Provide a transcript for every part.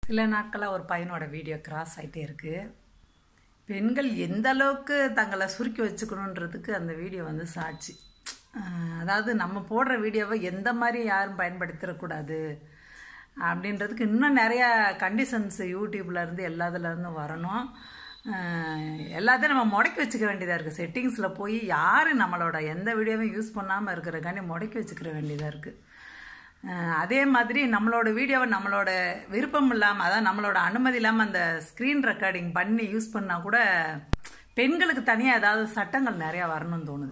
சில நாட்களாக ஒரு பையனோட வீடியோ கிராஸ் ஆகிட்டே இருக்குது. பெண்கள் எந்த அளவுக்கு தங்களை சுருக்கி வச்சுக்கணுன்றதுக்கு அந்த வீடியோ வந்து சாட்சி. அதாவது நம்ம போடுற வீடியோவை எந்த மாதிரி யாரும் பயன்படுத்திடக்கூடாது அப்படின்றதுக்கு இன்னும் நிறையா கண்டிஷன்ஸ் யூடியூப்லேருந்து எல்லாத்துலேருந்து வரணும். எல்லாத்தையும் நம்ம முடக்கி வச்சுக்க வேண்டியதாக இருக்குது. செட்டிங்ஸில் போய் யார் நம்மளோட எந்த வீடியோவும் யூஸ் பண்ணாமல் இருக்கிறக்காண்டி முடக்கி வச்சுக்கிற வேண்டியதாக இருக்குது. அதே மாதிரி நம்மளோட வீடியோவை நம்மளோட விருப்பம் இல்லாமல், அதாவது நம்மளோட அனுமதி இல்லாமல் அந்த ஸ்க்ரீன் ரெக்கார்டிங் பண்ணி யூஸ் பண்ணால் கூட பெண்களுக்கு தனியாக ஏதாவது சட்டங்கள் நிறையா வரணும்னு தோணுது.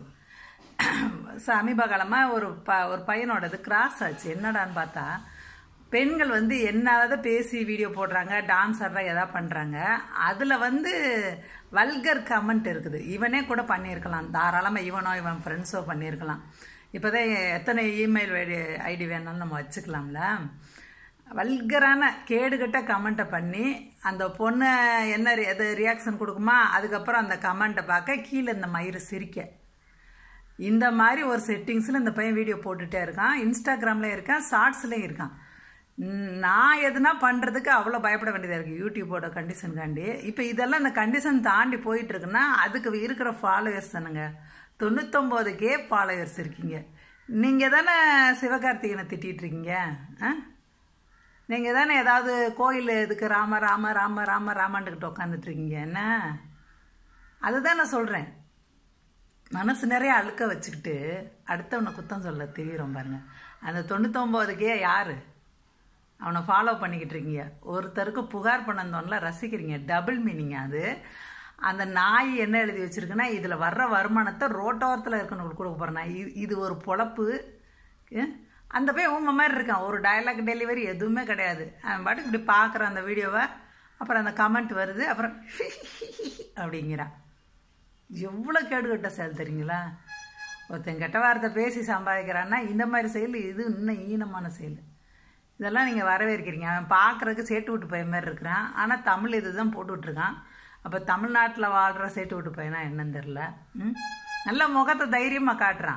சமீப காலமாக ஒரு பையனோடது கிராஸ் ஆச்சு. என்னடான்னு பார்த்தா, பெண்கள் வந்து என்னதாவது பேசி வீடியோ போடுறாங்க, டான்ஸ் ஆடுறா எதாவது பண்ணுறாங்க. அதில் வந்து வல்கர் கமெண்ட் இருக்குது. இவனே கூட பண்ணியிருக்கலாம், தாராளமாக இவன் ஃப்ரெண்ட்ஸோ பண்ணியிருக்கலாம். இப்போதான் எத்தனை இமெயில் ஐடி வேணாலும் நம்ம வச்சுக்கலாம்ல. வல்கரான கேடுகட்ட கமெண்ட்டை பண்ணி அந்த பொண்ணை எது ரியாக்ஷன் கொடுக்குமா, அதுக்கப்புறம் அந்த கமெண்ட்டை பார்க்க கீழே இந்த மயிறு சிரிக்க, இந்த மாதிரி ஒரு செட்டிங்ஸில் இந்த பையன் வீடியோ போட்டுகிட்டே இருக்கான். இன்ஸ்டாகிராம்லேயும் இருக்கான், ஷார்ட்ஸ்லேயும் இருக்கான். நான் எதுனா பண்ணுறதுக்கு அவ்வளோ பயப்பட வேண்டியதாக இருக்குது யூடியூப்போட கண்டிஷனுக்காண்டி. இப்போ இதெல்லாம் இந்த கண்டிஷன் தாண்டி போயிட்டுருக்குன்னா அதுக்கு இருக்கிற ஃபாலோவர்ஸ் தானுங்க. 99K ஃபாலோவர்ஸ் இருக்கீங்க. நீங்கள் தானே சிவகார்த்திகனை திட்டிகிட்ருக்கீங்க. நீங்கள் தானே ஏதாவது கோயில் இதுக்கு ராம ராம ராம ராம ராமான்ட்டுக்கிட்ட உட்காந்துட்ருக்கீங்க. என்ன அதுதான் நான் சொல்கிறேன். மனசு நிறைய அழுக்க வச்சுக்கிட்டு அடுத்தவனை குத்தம் சொல்ல தெரியுறோம் பாருங்க. அந்த 99K யார்? அவனை ஃபாலோ பண்ணிக்கிட்டு இருக்கீங்க. ஒருத்தருக்கு புகார் பண்ணந்தோன்ல ரசிக்கிறீங்க. டபுள் மீனிங் அது. அந்த நாய் என்ன எழுதி வச்சுருக்குன்னா, இதில் வர்ற வருமானத்தை ரோட்டோரத்தில் இருக்கணும் கொடுக்க போகிறேன். இது ஒரு பொழப்பு. அந்த போய் உங்க மாதிரி இருக்கான். ஒரு டயலாக் டெலிவரி எதுவுமே கிடையாது. அவன் பாட்டுக்கு இப்படி பார்க்குறான் அந்த வீடியோவை. அப்புறம் அந்த கமெண்ட் வருது, அப்புறம் அப்படிங்கிறான். எவ்வளோ கேடுகட்ட செயல் தெரியுங்களா? ஒருத்தன் கெட்ட வார்த்தை பேசி சம்பாதிக்கிறான்னா இந்த மாதிரி செயல் இது இன்னும் ஈனமான செயல். இதெல்லாம் நீங்கள் வரவேற்கிறீங்க. அவன் பார்க்குறதுக்கு சேட்டு விட்டு பையன் மாதிரி இருக்கிறான். ஆனால் தமிழ் இது தான் போட்டுட்ருக்கான். அப்போ தமிழ்நாட்டில் வாழ்கிற சேட்டு விட்டு பையனா என்னன்னு தெரில. நல்ல முகத்தை தைரியமாக காட்டுறான்.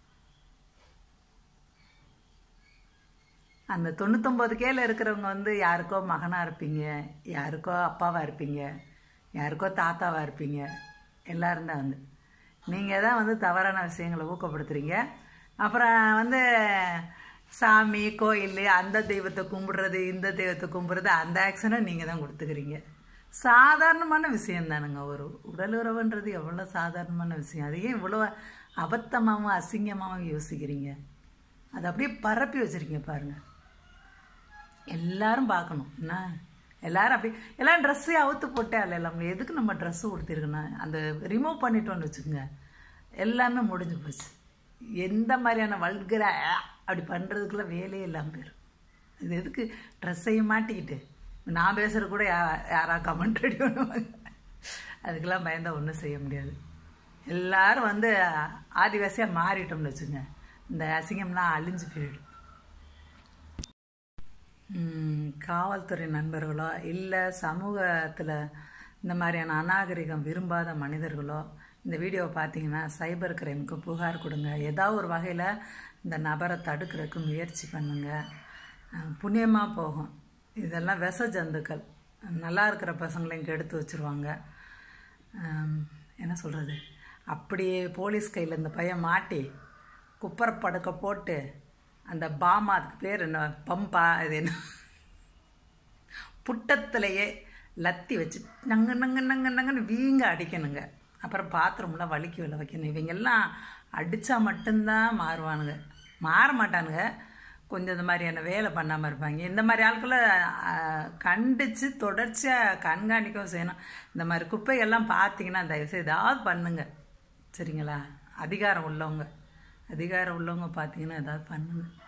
அந்த 99Kல இருக்கிறவங்க வந்து யாருக்கோ மகனாக இருப்பீங்க, யாருக்கோ அப்பாவாக இருப்பீங்க, யாருக்கோ தாத்தாவாக இருப்பீங்க. எல்லோரும் தான் வந்து நீங்கள் தான் வந்து தவறான விஷயங்களை ஊக்கப்படுத்துகிறீங்க. அப்புறம் வந்து சாமி கோயில் அந்த தெய்வத்தை கும்பிடுறது இந்த தெய்வத்தை கும்பிடுறது அந்த ஆக்ஷனை நீங்கள் தான் கொடுத்துக்கிறீங்க. சாதாரணமான விஷயம் தானுங்க. ஒரு உடல் உறவுன்றது எவ்வளோ சாதாரணமான விஷயம். அதையே இவ்வளோ அபத்தமாகவும் அசிங்கமாகவும் யோசிக்கிறீங்க. அதை அப்படியே பரப்பி வச்சுருக்கீங்க பாருங்கள். எல்லாரும் பார்க்கணும். என்ன எல்லோரும் அப்படி எல்லாம் ட்ரெஸ்ஸே அவுத்து போட்டே அல்ல. அவங்க எதுக்கு நம்ம ட்ரெஸ்ஸு கொடுத்துருக்குன்னா அந்த ரிமூவ் பண்ணிட்டோன்னு வச்சுக்கோங்க, எல்லாமே முடிஞ்சு போச்சு. எந்த மாதிரியான வல்கரா அப்படி பண்ணுறதுக்குள்ள வேலையே இல்லாமல் போயிடும். இது எதுக்கு ட்ரெஸ்ஸையும் மாட்டிக்கிட்டு நான் பேசுகிற கூட யாராவது கமெண்ட் ரெடி பண்ணுவாங்க. அதுக்கெல்லாம் பயந்தால் ஒன்றும் செய்ய முடியாது. எல்லோரும் வந்து ஆதிவாசியாக மாறிட்டோம்னு வச்சுங்க, இந்த அசிங்கம்லாம் அழிஞ்சு போயிடும். காவல்துறை நண்பர்களோ இல்லை சமூகத்தில் இந்த மாதிரியான அநாகரிகம் விரும்பாத மனிதர்களோ இந்த வீடியோவை பார்த்தீங்கன்னா சைபர் கிரைமுக்கு புகார் கொடுங்க. ஏதாவது ஒரு வகையில் இந்த நபரை தடுக்கிறதுக்கு முயற்சி பண்ணுங்க. புண்ணியமாக போகும். இதெல்லாம் விஷ ஜந்துக்கள். நல்லா இருக்கிற பசங்களையும் கெடுத்து வச்சுருவாங்க. என்ன சொல்கிறது, அப்படியே போலீஸ் கையில் இந்த பையன் மாட்டி குப்பரை படுக்க போட்டு அந்த பாமா, அதுக்கு பேர் என்ன, பம்பா, இது என்ன, புட்டத்துலையே லத்தி வச்சு நங்கு நங்கு நங்கு நங்குன்னு வீங்க அடிக்கணுங்க. அப்புறம் பாத்ரூம்லாம் வலிக்கு வில வைக்கணும். இவங்கெல்லாம் அடித்தா மட்டும்தான் மாறுவானுங்க. மாற மாட்டானுங்க. கொஞ்சம் இந்த மாதிரியான வேலை பண்ணாமல் இருப்பாங்க. இந்த மாதிரி ஆட்களை கண்டித்து தொடர்ச்சியாக கண்காணிக்கவும் செய்யணும். இந்த மாதிரி குப்பைகள்லாம் பார்த்தீங்கன்னா தயவுசெய்து ஏதாவது பண்ணுங்க, சரிங்களா? அதிகாரம் உள்ளவங்க பார்த்தீங்கன்னா ஏதாவது பண்ணுங்க.